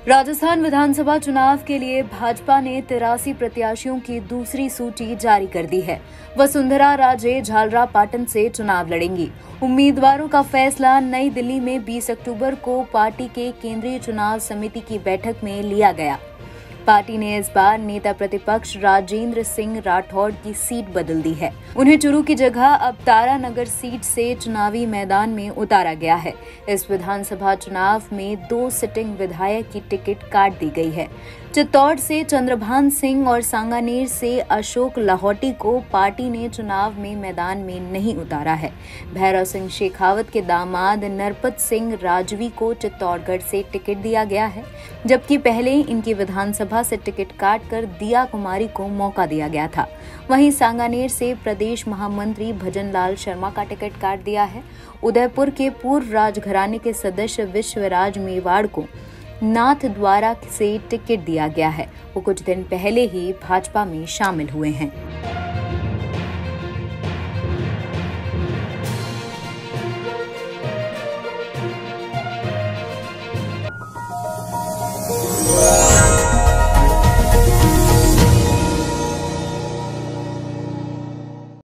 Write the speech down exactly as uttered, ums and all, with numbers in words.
राजस्थान विधानसभा चुनाव के लिए भाजपा ने तिरासी प्रत्याशियों की दूसरी सूची जारी कर दी है। वसुंधरा राजे झालरापाटन से चुनाव लड़ेंगी। उम्मीदवारों का फैसला नई दिल्ली में बीस अक्टूबर को पार्टी के केंद्रीय चुनाव समिति की बैठक में लिया गया। पार्टी ने इस बार नेता प्रतिपक्ष राजेंद्र सिंह राठौड़ की सीट बदल दी है। उन्हें चुरू की जगह अब तारानगर सीट से चुनावी मैदान में उतारा गया है। इस विधानसभा चुनाव में दो सिटिंग विधायक की टिकट काट दी गई है। चित्तौड़ से चंद्रभान सिंह और सांगानेर से अशोक लाहौटी को पार्टी ने चुनाव में मैदान में नहीं उतारा है। भैरव सिंह शेखावत के दामाद नरपत सिंह राजवी को चित्तौड़गढ़ से टिकट दिया गया है, जबकि पहले इनकी विधानसभा से टिकट काटकर दिया कुमारी को मौका दिया गया था। वहीं सांगानेर से प्रदेश महामंत्री भजन लाल शर्मा का टिकट काट दिया है। उदयपुर के पूर्व राजघराने के सदस्य विश्वराज मेवाड़ को नाथ द्वारा से टिकट दिया गया है। वो कुछ दिन पहले ही भाजपा में शामिल हुए हैं।